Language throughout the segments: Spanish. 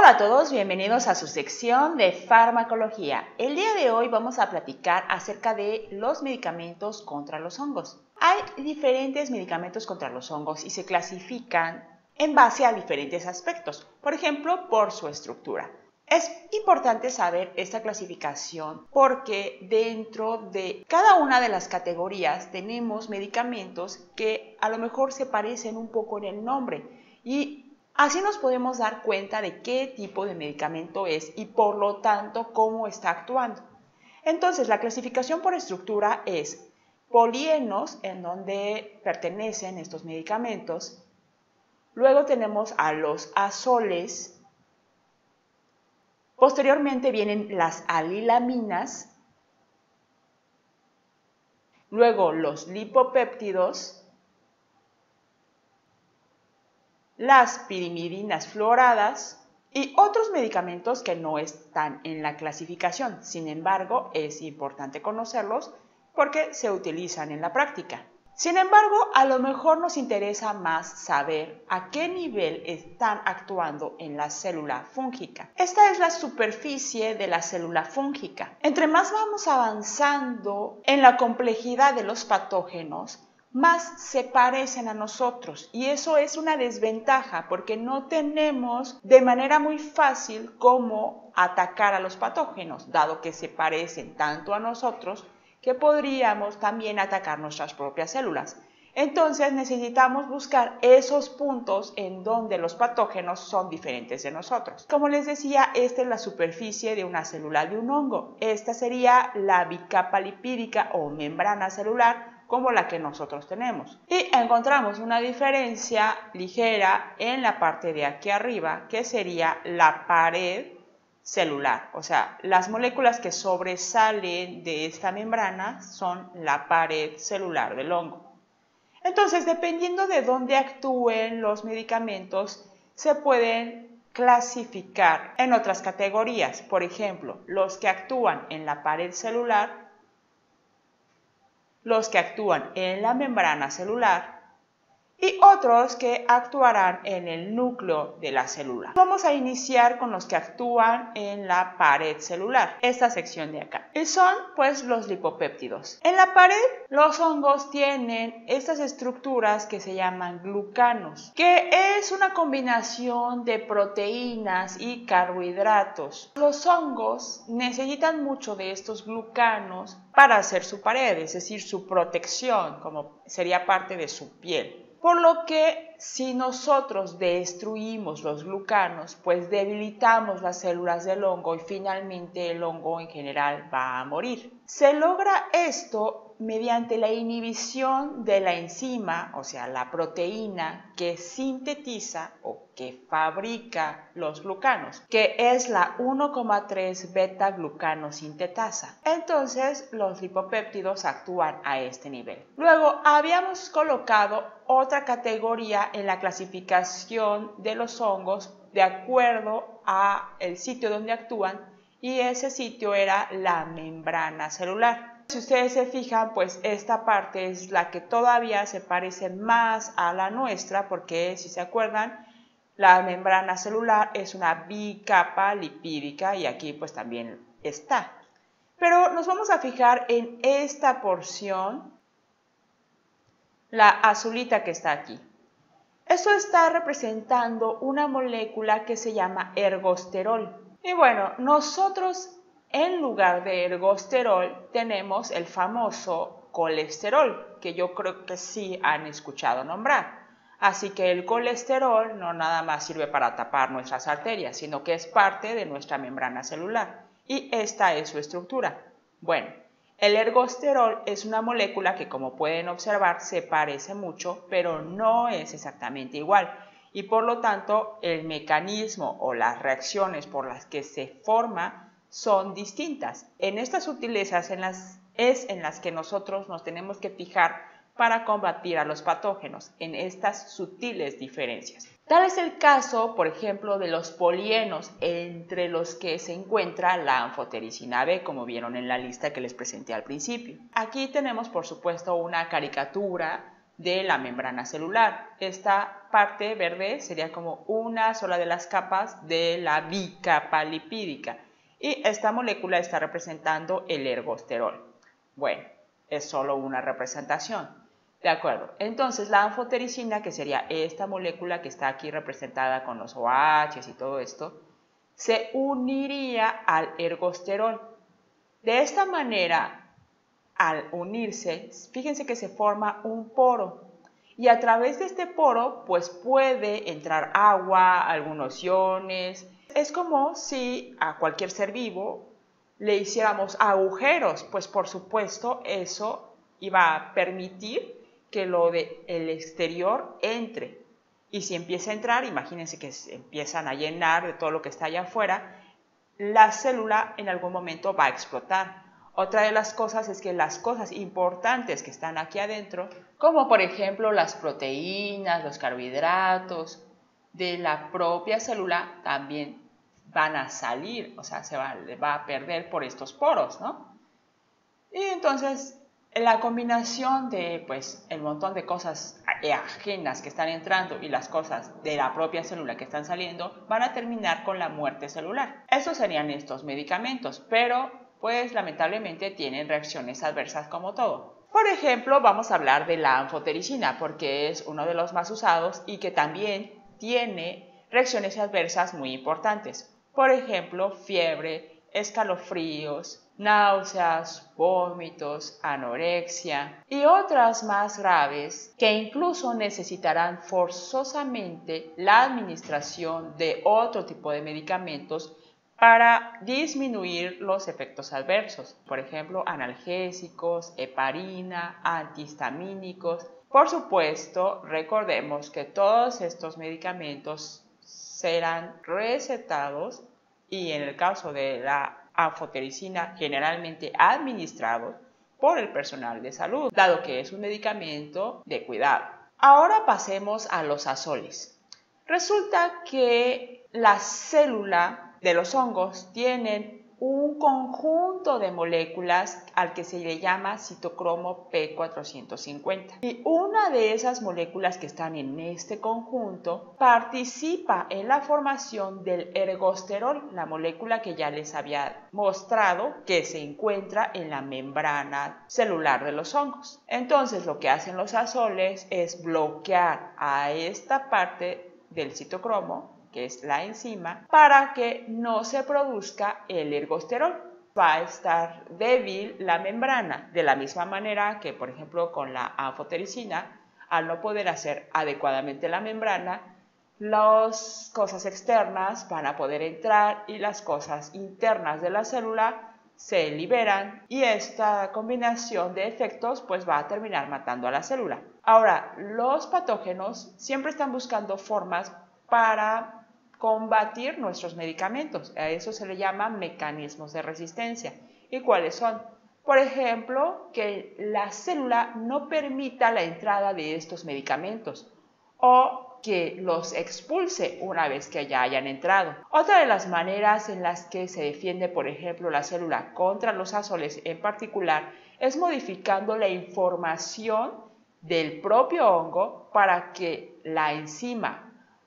Hola a todos, bienvenidos a su sección de farmacología. El día de hoy vamos a platicar acerca de los medicamentos contra los hongos. Hay diferentes medicamentos contra los hongos y se clasifican en base a diferentes aspectos, por ejemplo, por su estructura. Es importante saber esta clasificación porque dentro de cada una de las categorías tenemos medicamentos que a lo mejor se parecen un poco en el nombre y así nos podemos dar cuenta de qué tipo de medicamento es y por lo tanto cómo está actuando. Entonces, la clasificación por estructura es polienos, en donde pertenecen estos medicamentos. Luego tenemos a los azoles. Posteriormente vienen las alilaminas. Luego los lipopéptidos. Las pirimidinas fluoradas y otros medicamentos que no están en la clasificación. Sin embargo, es importante conocerlos porque se utilizan en la práctica. Sin embargo, a lo mejor nos interesa más saber a qué nivel están actuando en la célula fúngica. Esta es la superficie de la célula fúngica. Entre más vamos avanzando en la complejidad de los patógenos, más se parecen a nosotros y eso es una desventaja porque no tenemos de manera muy fácil cómo atacar a los patógenos, dado que se parecen tanto a nosotros que podríamos también atacar nuestras propias células. Entonces necesitamos buscar esos puntos en donde los patógenos son diferentes de nosotros. Como les decía, esta es la superficie de una célula de un hongo. Esta sería la bicapa lipídica o membrana celular, como la que nosotros tenemos. Y encontramos una diferencia ligera en la parte de aquí arriba, que sería la pared celular. O sea, las moléculas que sobresalen de esta membrana son la pared celular del hongo. Entonces, dependiendo de dónde actúen los medicamentos, se pueden clasificar en otras categorías. Por ejemplo, los que actúan en la pared celular, los que actúan en la membrana celular y otros que actuarán en el núcleo de la célula. Vamos a iniciar con los que actúan en la pared celular, esta sección de acá. Y son pues los lipopéptidos. En la pared los hongos tienen estas estructuras que se llaman glucanos, que es una combinación de proteínas y carbohidratos. Los hongos necesitan mucho de estos glucanos para hacer su pared, es decir, su protección, como sería parte de su piel. Por lo que si nosotros destruimos los glucanos, pues debilitamos las células del hongo y finalmente el hongo en general va a morir. Se logra esto mediante la inhibición de la enzima, o sea, la proteína que sintetiza o que fabrica los glucanos, que es la 1,3 beta-glucanosintetasa. Entonces, los lipopéptidos actúan a este nivel. Luego, habíamos colocado otra categoría en la clasificación de los hongos de acuerdo al sitio donde actúan y ese sitio era la membrana celular. Si ustedes se fijan, pues esta parte es la que todavía se parece más a la nuestra porque si se acuerdan, la membrana celular es una bicapa lipídica y aquí pues también está. Pero nos vamos a fijar en esta porción, la azulita que está aquí. Esto está representando una molécula que se llama ergosterol. Y bueno, nosotros en lugar de ergosterol tenemos el famoso colesterol, que yo creo que sí han escuchado nombrar. Así que el colesterol no nada más sirve para tapar nuestras arterias, sino que es parte de nuestra membrana celular. Y esta es su estructura. Bueno, el ergosterol es una molécula que, como pueden observar, se parece mucho, pero no es exactamente igual. Y por lo tanto, el mecanismo o las reacciones por las que se forma son distintas. En estas sutilezas es en las que nosotros nos tenemos que fijar para combatir a los patógenos, en estas sutiles diferencias. Tal es el caso, por ejemplo, de los polienos, entre los que se encuentra la anfotericina B, como vieron en la lista que les presenté al principio. Aquí tenemos, por supuesto, una caricatura de la membrana celular. Esta parte verde sería como una sola de las capas de la bicapa lipídica y esta molécula está representando el ergosterol. Bueno, es solo una representación. De acuerdo, entonces la anfotericina, que sería esta molécula que está aquí representada con los OH y todo esto, se uniría al ergosterol. De esta manera, al unirse, fíjense que se forma un poro y a través de este poro pues puede entrar agua, algunos iones. Es como si a cualquier ser vivo le hiciéramos agujeros, pues por supuesto eso iba a permitir que lo del exterior entre. Y si empieza a entrar, imagínense que se empiezan a llenar de todo lo que está allá afuera, la célula en algún momento va a explotar. Otra de las cosas es que las cosas importantes que están aquí adentro, como por ejemplo las proteínas, los carbohidratos de la propia célula, también van a salir, o sea, se va a perder por estos poros, ¿no? Y entonces la combinación de pues el montón de cosas ajenas que están entrando y las cosas de la propia célula que están saliendo van a terminar con la muerte celular. Esos serían estos medicamentos, pero pues lamentablemente tienen reacciones adversas como todo. Por ejemplo, vamos a hablar de la anfotericina porque es uno de los más usados y que también tiene reacciones adversas muy importantes. Por ejemplo, fiebre, escalofríos, náuseas, vómitos, anorexia y otras más graves que incluso necesitarán forzosamente la administración de otro tipo de medicamentos para disminuir los efectos adversos, por ejemplo, analgésicos, heparina, antihistamínicos. Por supuesto, recordemos que todos estos medicamentos serán recetados y en el caso de la anfotericina generalmente administrados por el personal de salud, dado que es un medicamento de cuidado. Ahora pasemos a los azoles. Resulta que la célula de los hongos tienen un conjunto de moléculas al que se le llama citocromo P450. Y una de esas moléculas que están en este conjunto participa en la formación del ergosterol, la molécula que ya les había mostrado que se encuentra en la membrana celular de los hongos. Entonces lo que hacen los azoles es bloquear a esta parte del citocromo, que es la enzima, para que no se produzca el ergosterol. Va a estar débil la membrana, de la misma manera que, por ejemplo, con la anfotericina, al no poder hacer adecuadamente la membrana, las cosas externas van a poder entrar y las cosas internas de la célula se liberan y esta combinación de efectos pues va a terminar matando a la célula. Ahora, los patógenos siempre están buscando formas para combatir nuestros medicamentos. A eso se le llama mecanismos de resistencia. ¿Y cuáles son? Por ejemplo, que la célula no permita la entrada de estos medicamentos o que los expulse una vez que ya hayan entrado. Otra de las maneras en las que se defiende, por ejemplo, la célula contra los azoles en particular es modificando la información del propio hongo para que la enzima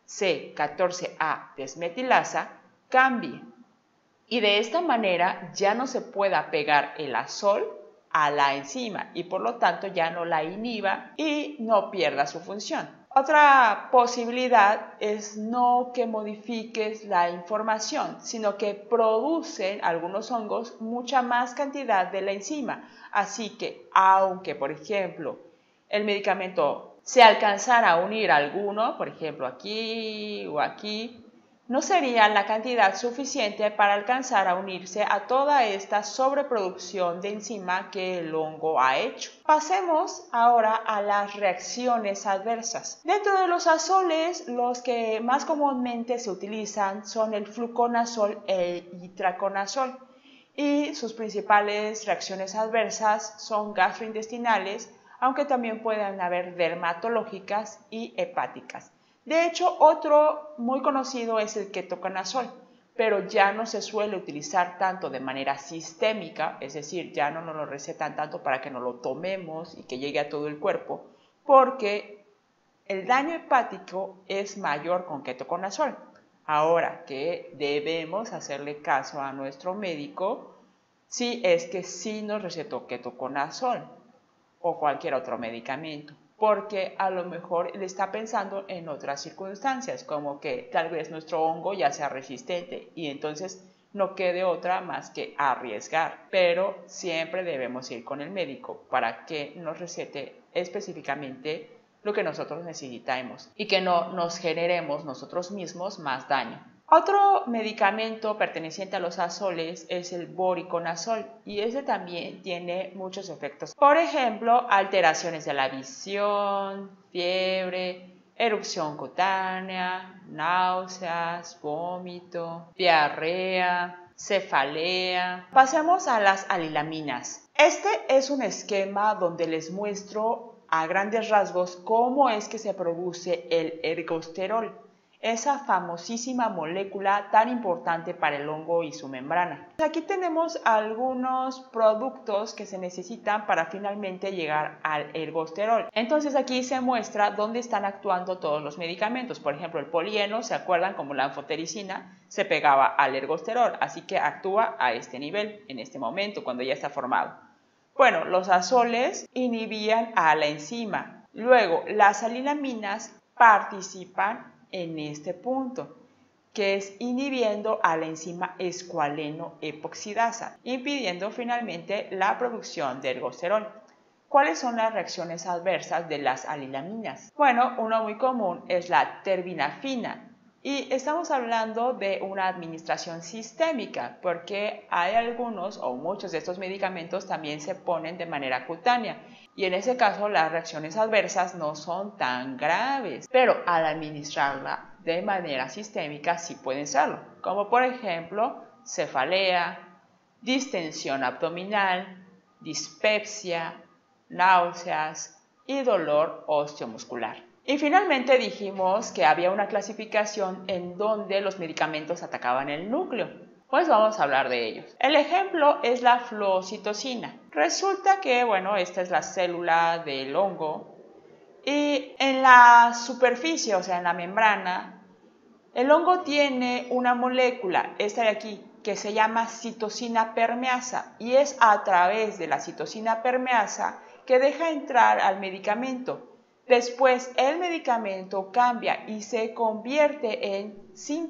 C14A desmetilasa cambie y de esta manera ya no se pueda pegar el azol a la enzima y por lo tanto ya no la inhiba y no pierda su función. Otra posibilidad es no que modifiques la información, sino que producen algunos hongos mucha más cantidad de la enzima. Así que aunque, por ejemplo, el medicamento se alcanzara a unir alguno, por ejemplo aquí o aquí, no sería la cantidad suficiente para alcanzar a unirse a toda esta sobreproducción de enzima que el hongo ha hecho. Pasemos ahora a las reacciones adversas. Dentro de los azoles, los que más comúnmente se utilizan son el fluconazol e el itraconazol y sus principales reacciones adversas son gastrointestinales, aunque también pueden haber dermatológicas y hepáticas. De hecho, otro muy conocido es el ketoconazol, pero ya no se suele utilizar tanto de manera sistémica, es decir, ya no nos lo recetan tanto para que nos lo tomemos y que llegue a todo el cuerpo, porque el daño hepático es mayor con ketoconazol. Ahora que debemos hacerle caso a nuestro médico si es que sí nos recetó ketoconazol o cualquier otro medicamento, porque a lo mejor le está pensando en otras circunstancias, como que tal vez nuestro hongo ya sea resistente y entonces no quede otra más que arriesgar, pero siempre debemos ir con el médico para que nos recete específicamente lo que nosotros necesitamos y que no nos generemos nosotros mismos más daño. Otro medicamento perteneciente a los azoles es el voriconazol y ese también tiene muchos efectos. Por ejemplo, alteraciones de la visión, fiebre, erupción cutánea, náuseas, vómito, diarrea, cefalea. Pasemos a las alilaminas. Este es un esquema donde les muestro a grandes rasgos cómo es que se produce el ergosterol, esa famosísima molécula tan importante para el hongo y su membrana. Aquí tenemos algunos productos que se necesitan para finalmente llegar al ergosterol. Entonces aquí se muestra dónde están actuando todos los medicamentos. Por ejemplo, el polieno, ¿se acuerdan? Como la anfotericina, se pegaba al ergosterol, así que actúa a este nivel, en este momento, cuando ya está formado. Bueno, los azoles inhibían a la enzima. Luego, las alilaminas participan en este punto, que es inhibiendo a la enzima escualeno epoxidasa, impidiendo finalmente la producción de ergosterol. ¿Cuáles son las reacciones adversas de las alilaminas? Bueno, uno muy común es la terbinafina. Y estamos hablando de una administración sistémica porque hay algunos o muchos de estos medicamentos también se ponen de manera cutánea y en ese caso las reacciones adversas no son tan graves, pero al administrarla de manera sistémica sí pueden serlo, como por ejemplo cefalea, distensión abdominal, dispepsia, náuseas y dolor osteomuscular. Y finalmente dijimos que había una clasificación en donde los medicamentos atacaban el núcleo. Pues vamos a hablar de ellos. El ejemplo es la fluocitosina. Resulta que, bueno, esta es la célula del hongo y en la superficie, o sea, en la membrana, el hongo tiene una molécula, esta de aquí, que se llama citosina permeasa y es a través de la citosina permeasa que deja entrar al medicamento. Después el medicamento cambia y se convierte en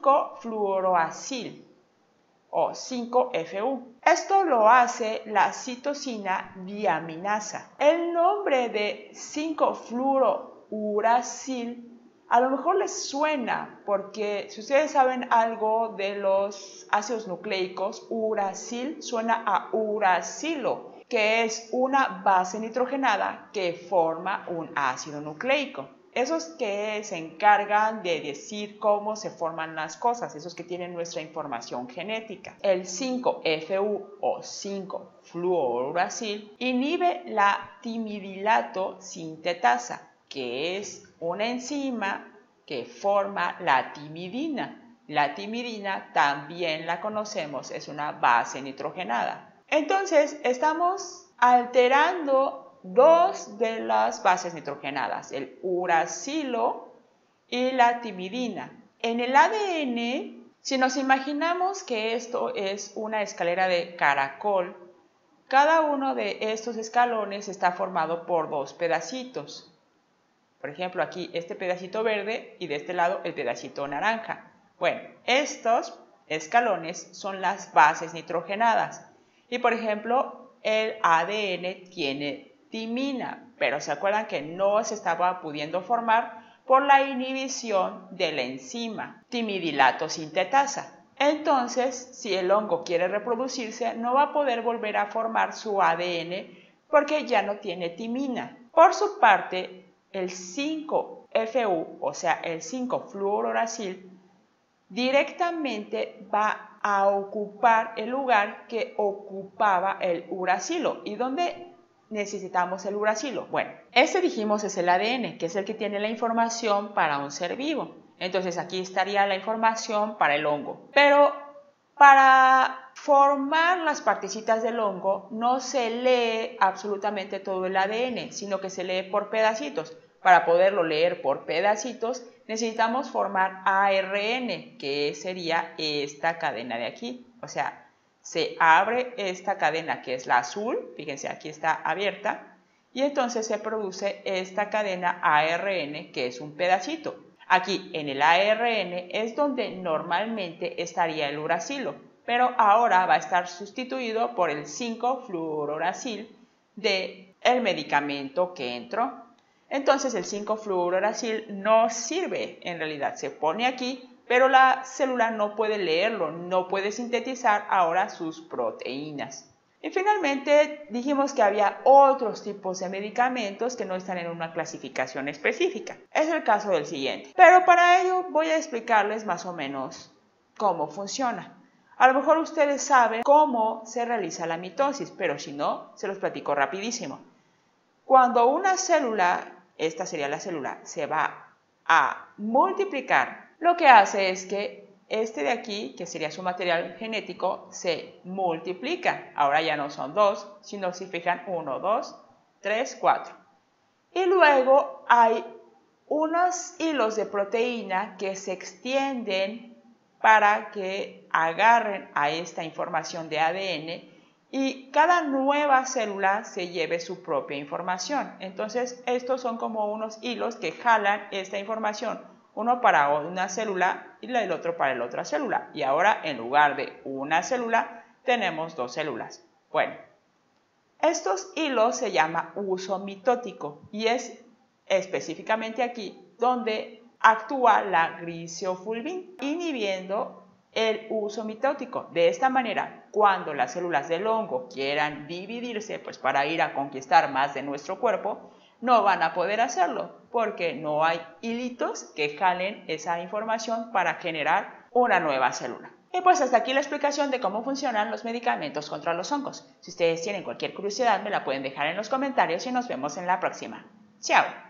5-fluoroacil o 5-FU. Esto lo hace la citosina diaminasa. El nombre de 5-fluorouracil a lo mejor les suena porque si ustedes saben algo de los ácidos nucleicos, uracil suena a uracilo, que es una base nitrogenada que forma un ácido nucleico. Esos que se encargan de decir cómo se forman las cosas, esos que tienen nuestra información genética. El 5-FU o 5-fluorouracil inhibe la timidilato sintetasa, que es una enzima que forma la timidina. La timidina también la conocemos, es una base nitrogenada. Entonces, estamos alterando dos de las bases nitrogenadas, el uracilo y la timidina. En el ADN, si nos imaginamos que esto es una escalera de caracol, cada uno de estos escalones está formado por dos pedacitos. Por ejemplo, aquí este pedacito verde y de este lado el pedacito naranja. Bueno, estos escalones son las bases nitrogenadas. Y por ejemplo, el ADN tiene timina, pero se acuerdan que no se estaba pudiendo formar por la inhibición de la enzima timidilato sintetasa. Entonces, si el hongo quiere reproducirse, no va a poder volver a formar su ADN porque ya no tiene timina. Por su parte, el 5-FU, o sea, el 5-fluorouracil, directamente va a ocupar el lugar que ocupaba el uracilo. ¿Y dónde necesitamos el uracilo? Bueno, este dijimos es el ADN, que es el que tiene la información para un ser vivo. Entonces aquí estaría la información para el hongo. Pero para formar las partecitas del hongo no se lee absolutamente todo el ADN, sino que se lee por pedacitos. Para poderlo leer por pedacitos, necesitamos formar ARN, que sería esta cadena de aquí. O sea, se abre esta cadena que es la azul, fíjense, aquí está abierta, y entonces se produce esta cadena ARN, que es un pedacito. Aquí en el ARN es donde normalmente estaría el uracilo, pero ahora va a estar sustituido por el 5-fluorouracil del medicamento que entró. Entonces el 5-fluorouracil no sirve, en realidad se pone aquí, pero la célula no puede leerlo, no puede sintetizar ahora sus proteínas. Y finalmente dijimos que había otros tipos de medicamentos que no están en una clasificación específica. Es el caso del siguiente. Pero para ello voy a explicarles más o menos cómo funciona. A lo mejor ustedes saben cómo se realiza la mitosis, pero si no, se los platico rapidísimo. Cuando una célula, esta sería la célula, se va a multiplicar, lo que hace es que este de aquí, que sería su material genético, se multiplica. Ahora ya no son 2, sino si fijan 1, 2, 3, 4. Y luego hay unos hilos de proteína que se extienden para que agarren a esta información de ADN y cada nueva célula se lleve su propia información. Entonces, estos son como unos hilos que jalan esta información, uno para una célula y el otro para la otra célula. Y ahora, en lugar de una célula, tenemos dos células. Bueno, estos hilos se llama uso mitótico y es específicamente aquí donde actúa la griseofulvin, inhibiendo el uso mitótico. De esta manera, cuando las células del hongo quieran dividirse, pues para ir a conquistar más de nuestro cuerpo, no van a poder hacerlo porque no hay hilitos que jalen esa información para generar una nueva célula. Y pues hasta aquí la explicación de cómo funcionan los medicamentos contra los hongos. Si ustedes tienen cualquier curiosidad, me la pueden dejar en los comentarios y nos vemos en la próxima. ¡Chao!